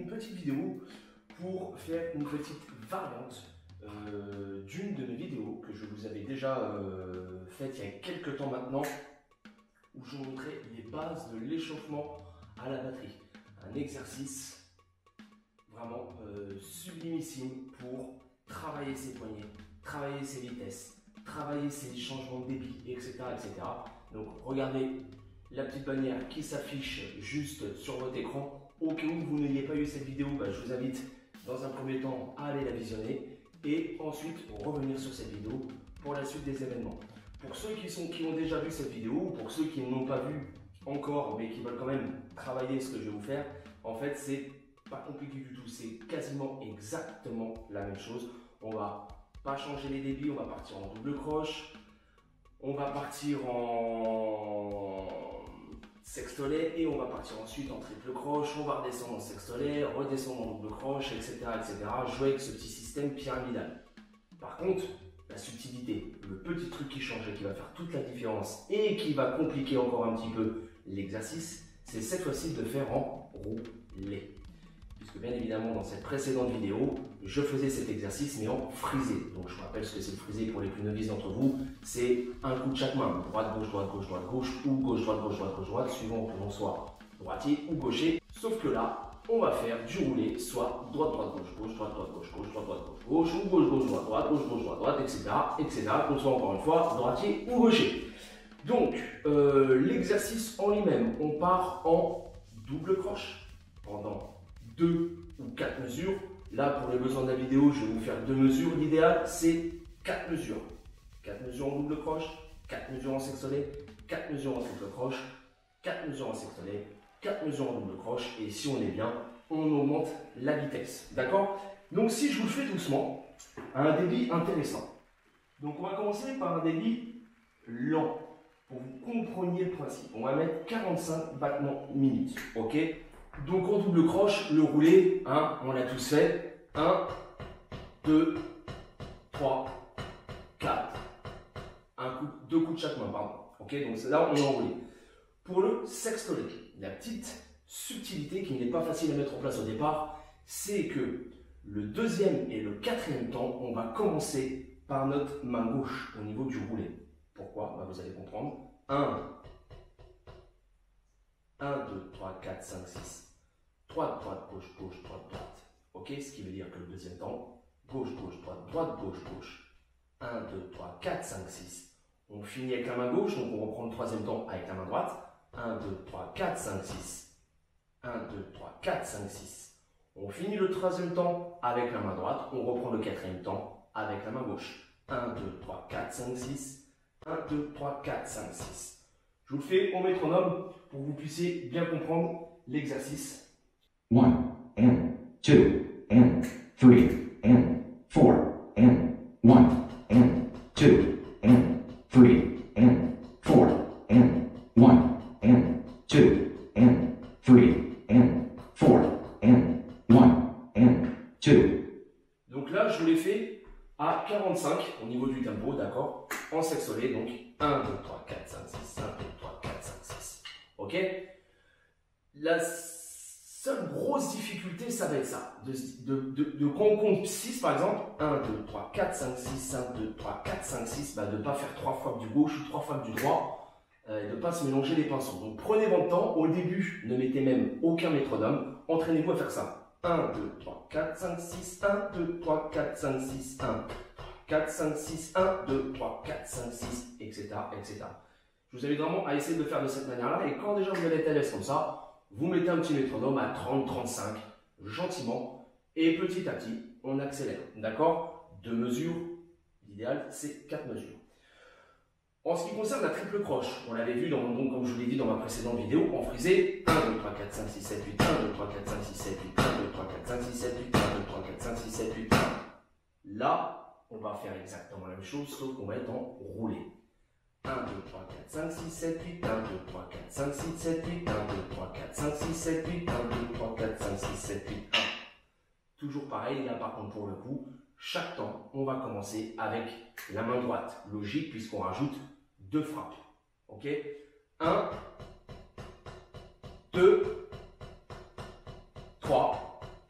petite vidéo pour faire une petite variante d'une de mes vidéos que je vous avais déjà faite il y a quelques temps maintenant, où je vous montrais les bases de l'échauffement à la batterie. Un exercice vraiment sublimissime pour travailler ses poignets, travailler ses vitesses, travailler ses changements de débit, etc., etc. Donc regardez la petite bannière qui s'affiche juste sur votre écran. Au cas où vous n'ayez pas eu cette vidéo, je vous invite dans un premier temps à aller la visionner et ensuite revenir sur cette vidéo pour la suite des événements. Pour ceux qui ont déjà vu cette vidéo, ou pour ceux qui ne l'ont pas vue encore mais qui veulent quand même travailler ce que je vais vous faire, en fait c'est pas compliqué du tout, c'est quasiment exactement la même chose. On va pas changer les débits, on va partir en double croche, on va partir en sextolet et on va partir ensuite en triple croche, on va redescendre en sextolet, redescendre en double croche, etc., etc. Jouer avec ce petit système pyramidal. Par contre, la subtilité, le petit truc qui change et qui va faire toute la différence et qui va compliquer encore un petit peu l'exercice, c'est cette fois-ci de faire en roulé. Puisque bien évidemment dans cette précédente vidéo, je faisais cet exercice mais en frisé. Donc je vous rappelle ce que c'est le frisé pour les plus novices d'entre vous. C'est un coup de chaque main, droite, gauche, droite, gauche, droite, gauche, ou gauche, droite, gauche, droite, gauche, droite, suivant que l'on soit droitier ou gaucher. Sauf que là, on va faire du roulé, soit droite, droite, gauche, gauche, droite, droite, gauche, gauche, droite, droite, gauche, gauche, ou gauche, gauche, droite, droite, gauche, gauche, droite, droite, etc., etc., qu'on soit encore une fois droitier ou gaucher. Donc, l'exercice en lui-même, on part en double croche pendant 2 ou 4 mesures. Là, pour les besoins de la vidéo, je vais vous faire 2 mesures. L'idéal, c'est 4 mesures. 4 mesures en double croche, 4 mesures en sextolet, 4 mesures en triple croche, 4 mesures en sextolet, 4 mesures en double croche. Et si on est bien, on augmente la vitesse. D'accord? Donc, si je vous le fais doucement, à un débit intéressant. Donc, on va commencer par un débit lent. Pour que vous compreniez le principe, on va mettre 45 battements minutes. Ok? Donc en double croche, le roulé, on l'a tous fait. 1, 2, 3, 4. 2 coups de chaque main, pardon. Ok, donc là on est enroulé. Pour le sextolet, la petite subtilité qui n'est pas facile à mettre en place au départ, c'est que le deuxième et le quatrième temps, on va commencer par notre main gauche au niveau du roulé. Pourquoi? Vous allez comprendre. 1, 2, 3, 4, 5, 6. Droite, droite, gauche, gauche, droite, droite. Ok, ce qui veut dire que le deuxième temps, gauche, gauche, droite, droite, gauche, gauche. 1, 2, 3, 4, 5, 6. On finit avec la main gauche, donc on reprend le troisième temps avec la main droite. 1, 2, 3, 4, 5, 6. 1, 2, 3, 4, 5, 6. On finit le troisième temps avec la main droite. On reprend le quatrième temps avec la main gauche. 1, 2, 3, 4, 5, 6. 1, 2, 3, 4, 5, 6. Je vous le fais au métronome pour que vous puissiez bien comprendre l'exercice. 1 and 2 and 3 and 4 and 1 and 2 and 3 and 4 and 1 and 2 and 3 and 4 and 1 and 2. Donc là, je vous l'ai fait à 45 au niveau du tempo, d'accord? En sextolet, donc 1, 2, 3, 4, 5, 6, 1, 2, 3, 4, 5, 6. Ok? La seule grosse difficulté, ça va être ça. Quand on compte 6 par exemple, 1, 2, 3, 4, 5, 6, 1, 2, 3, 4, 5, 6, de ne pas faire 3 fois du gauche ou 3 fois du droit, de ne pas se mélanger les pinceaux. Donc prenez votre temps, au début, ne mettez même aucun métronome, entraînez-vous à faire ça. 1, 2, 3, 4, 5, 6, 1, 2, 3, 4, 5, 6, 1, 4, 5, 6, 1, 2, 3, 4, 5, 6, etc., etc. Je vous invite vraiment à essayer de le faire de cette manière-là, et quand déjà vous allez être à l'aise comme ça, vous mettez un petit métronome à 30-35, gentiment, et petit à petit, on accélère. D'accord? 2 mesures, l'idéal c'est 4 mesures. En ce qui concerne la triple croche, on l'avait vu, donc, comme je vous l'ai dit dans ma précédente vidéo, en frisé, 1, 2, 3, 4, 5, 6, 7, 8, 1, 2, 3, 4, 5, 6, 7, 8, 1, 2, 3, 4, 5, 6, 7, 8, 1, 2, 3, 4, 5, 6, 7, 8, 1. Là, on va faire exactement la même chose, sauf qu'on va être en roulé. 1, 2, 3, 4, 5, 6, 7, 8, 1, 2, 3, 4, 5, 6, 7, 8, 1, 2, 3, 4, 5, 6, 7, 8, 1, 2, 3, 4, 5, 6, 7, 8, 1. Toujours pareil, là par contre pour le coup, chaque temps, on va commencer avec la main droite. Logique puisqu'on rajoute 2 frappes. Ok? 1, 2, 3,